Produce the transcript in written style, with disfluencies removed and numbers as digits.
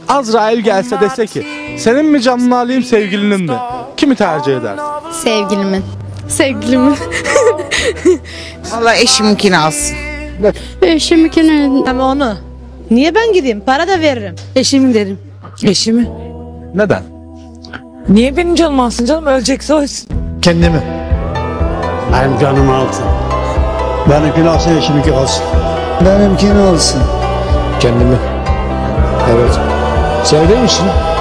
Azrail gelse dese ki senin mi canını alayım sevgilinin mi? Kimi tercih edersin? Sevgilimin. Sevgilimin. Vallahi eşimkini alsın. Eşiminkini. Ama onu. Niye ben gideyim? Para da veririm. Eşim derim. Eşimi. Neden? Niye benim canımı alsın canım? Ölecekse ölsün. Kendimi. Benim canımı alsın. Benimkini alsın, eşiminki alsın. Benimkini alsın. Kendimi. Evet. Sevdiğin için